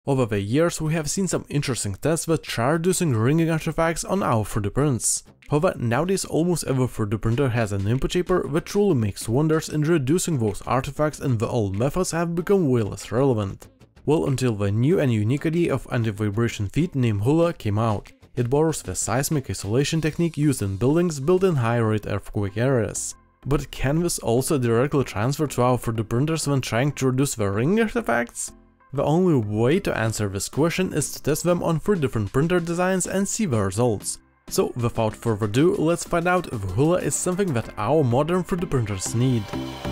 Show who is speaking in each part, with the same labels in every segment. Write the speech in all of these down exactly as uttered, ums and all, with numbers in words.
Speaker 1: Over the years we have seen some interesting tests that try reducing ringing artifacts on our three D prints. However, nowadays almost every three D printer has an input shaper that truly makes wonders in reducing those artifacts, and the old methods have become way less relevant. Well, until the new and unique idea of anti-vibration feed named HULA came out. It borrows the seismic isolation technique used in buildings built in high-rate earthquake areas. But can this also directly transfer to our three D printers when trying to reduce the ringing artifacts? The only way to answer this question is to test them on three different printer designs and see the results. So without further ado, let's find out if HULA is something that our modern three D printers need.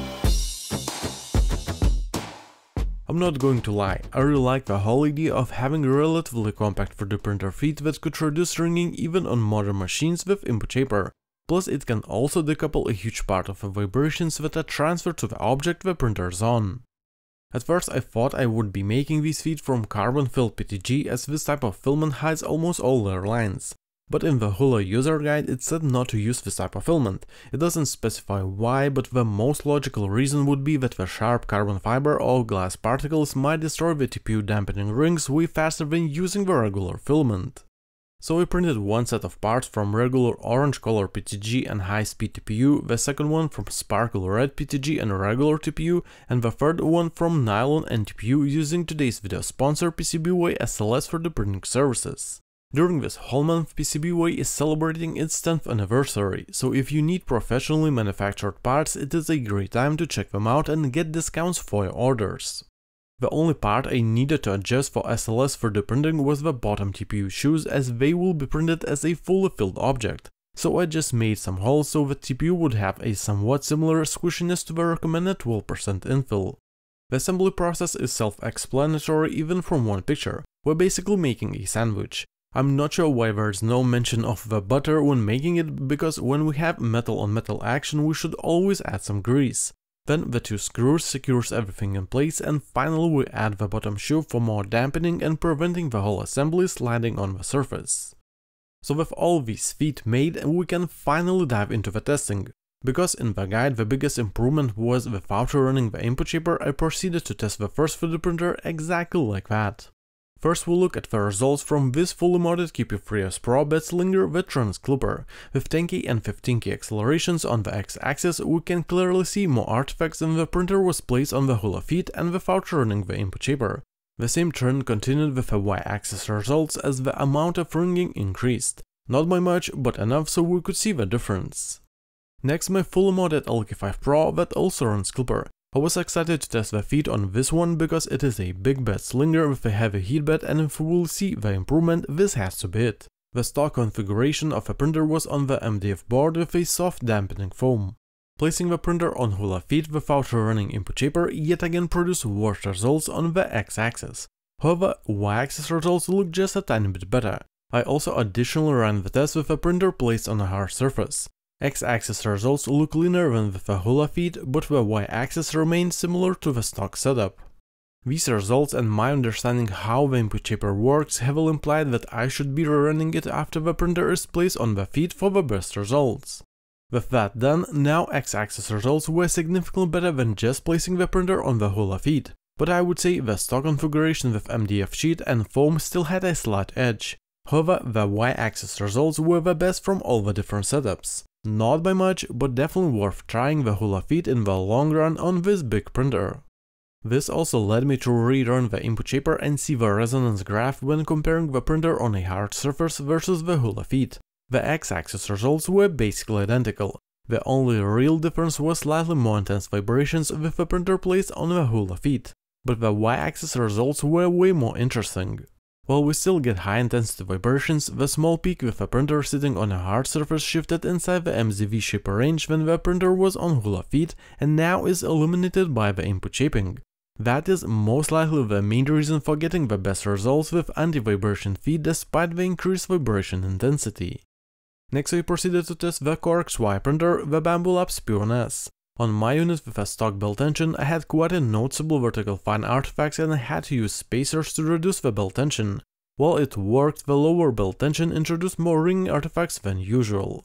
Speaker 1: I'm not going to lie, I really like the whole idea of having a relatively compact three D printer feed that could reduce ringing even on modern machines with input shaper. Plus it can also decouple a huge part of the vibrations that are transferred to the object the printer is on. At first I thought I would be making these feed from carbon-filled P T G, as this type of filament hides almost all their lines. But in the HULA user guide it said not to use this type of filament. It doesn't specify why, but the most logical reason would be that the sharp carbon fiber or glass particles might destroy the T P U dampening rings way faster than using the regular filament. So we printed one set of parts from regular orange color P T G and high-speed T P U, the second one from sparkle red P T G and regular T P U, and the third one from nylon and T P U using today's video sponsor PCBWay S L S for the printing services. During this whole month, PCBWay is celebrating its tenth anniversary, so if you need professionally manufactured parts, it is a great time to check them out and get discounts for your orders. The only part I needed to adjust for S L S three D printing was the bottom T P U shoes, as they will be printed as a fully filled object. So I just made some holes so the T P U would have a somewhat similar squishiness to the recommended twelve percent infill. The assembly process is self-explanatory even from one picture. We're basically making a sandwich. I'm not sure why there's no mention of the butter when making it, because when we have metal on metal action we should always add some grease. Then the two screws secures everything in place, and finally we add the bottom shoe for more dampening and preventing the whole assembly sliding on the surface. So with all these feet made, we can finally dive into the testing. Because in the guide the biggest improvement was without running the input shaper, I proceeded to test the first three D printer exactly like that. First we'll look at the results from this fully modded Q P three S Pro bed slinger with trans clipper. With ten K and fifteen K accelerations on the x-axis, we can clearly see more artifacts than the printer was placed on the HULA feed and without running the input shaper. The same trend continued with the y-axis results as the amount of ringing increased. Not by much, but enough so we could see the difference. Next, my fully modded L K five Pro that also runs clipper. I was excited to test the feed on this one because it is a big bed slinger with a heavy heat bed, and if we will see the improvement, this has to be it. The stock configuration of the printer was on the M D F board with a soft dampening foam. Placing the printer on HULA feed without running input shaper yet again produced worse results on the x-axis. However, y-axis results look just a tiny bit better. I also additionally ran the test with a printer placed on a hard surface. X-axis results look cleaner than with the HULA feed, but the y-axis remains similar to the stock setup. These results and my understanding how the input shaper works heavily implied that I should be rerunning it after the printer is placed on the feed for the best results. With that done, now x-axis results were significantly better than just placing the printer on the HULA feed, but I would say the stock configuration with M D F sheet and foam still had a slight edge. However, the y-axis results were the best from all the different setups. Not by much, but definitely worth trying the HULA feed in the long run on this big printer. This also led me to rerun the input shaper and see the resonance graph when comparing the printer on a hard surface versus the HULA feed. The x-axis results were basically identical. The only real difference was slightly more intense vibrations with the printer placed on the HULA feed, but the y-axis results were way more interesting. While we still get high intensity vibrations, the small peak with the printer sitting on a hard surface shifted inside the M Z V shaper range when the printer was on HULA feed and now is eliminated by the input shaping. That is most likely the main reason for getting the best results with anti-vibration feed despite the increased vibration intensity. Next we proceeded to test the CoreXY printer, the Bambu Labs P one S. On my unit with a stock belt tension, I had quite a noticeable vertical fine artifacts and I had to use spacers to reduce the belt tension. While it worked, the lower belt tension introduced more ringing artifacts than usual.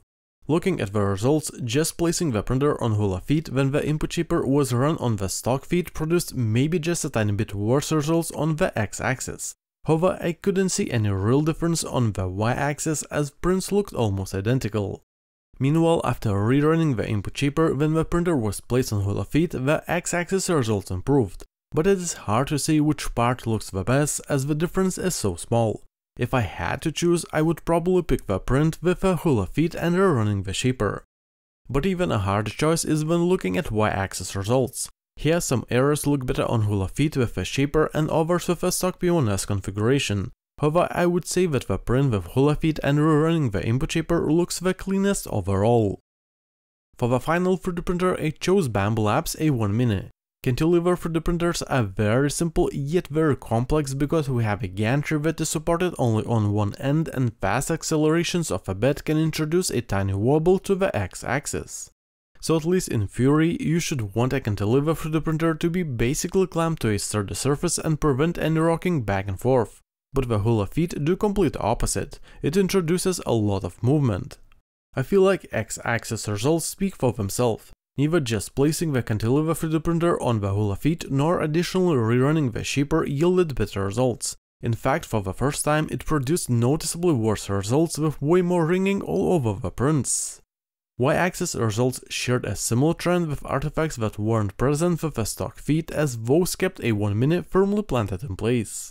Speaker 1: Looking at the results, just placing the printer on HULA feed when the input shaper was run on the stock feed produced maybe just a tiny bit worse results on the x-axis. However, I couldn't see any real difference on the y-axis as prints looked almost identical. Meanwhile, after rerunning the input shaper when the printer was placed on HULA feed, the x-axis results improved. But it is hard to say which part looks the best as the difference is so small. If I had to choose, I would probably pick the print with a HULA feed and rerunning the shaper. But even a hard choice is when looking at y-axis results. Here some errors look better on HULA feed with a shaper and others with a stock P one S configuration. However, I would say that the print with HULA feed and rerunning the input shaper looks the cleanest overall. For the final three D printer, I chose Bambu Labs A one Mini. Cantilever three D printers are very simple yet very complex because we have a gantry that is supported only on one end and fast accelerations of a bed can introduce a tiny wobble to the x-axis. So at least in theory, you should want a Cantilever three D printer to be basically clamped to a sturdy surface and prevent any rocking back and forth. But the HULA feed do complete opposite, it introduces a lot of movement. I feel like x-axis results speak for themselves. Neither just placing the Cantilever three D printer on the HULA feed nor additionally rerunning the shaper yielded better results. In fact, for the first time it produced noticeably worse results with way more ringing all over the prints. Y-axis results shared a similar trend with artifacts that weren't present with the stock feed as those kept A one Mini firmly planted in place.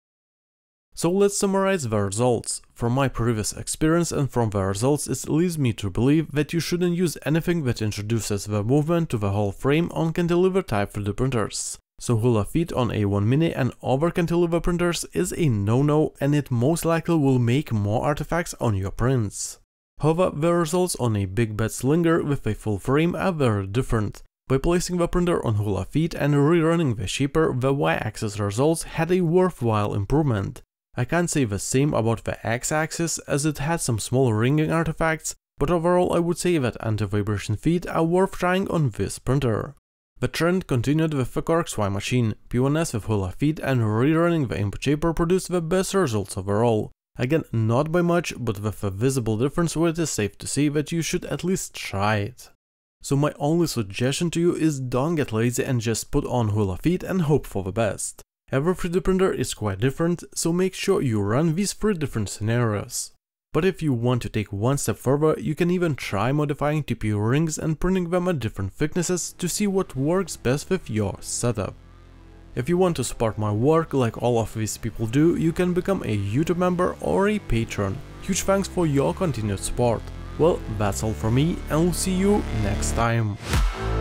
Speaker 1: So let's summarize the results. From my previous experience and from the results, it leads me to believe that you shouldn't use anything that introduces the movement to the whole frame on Cantilever type three D printers. So HULA feed on A one Mini and other Cantilever printers is a no-no and it most likely will make more artifacts on your prints. However, the results on a big bed slinger with a full frame are very different. By placing the printer on HULA feed and rerunning the shaper, the y-axis results had a worthwhile improvement. I can't say the same about the x-axis as it had some small ringing artifacts, but overall I would say that anti-vibration feed are worth trying on this printer. The trend continued with the CoreXY machine. P one S with HULA feed and rerunning the input shaper produced the best results overall. Again, not by much, but with a visible difference where it is safe to say that you should at least try it. So my only suggestion to you is don't get lazy and just put on HULA feed and hope for the best. Every three D printer is quite different, so make sure you run these three different scenarios. But if you want to take one step further, you can even try modifying T P U rings and printing them at different thicknesses to see what works best with your setup. If you want to support my work like all of these people do, you can become a YouTube member or a patron. Huge thanks for your continued support. Well, that's all from me and we'll see you next time.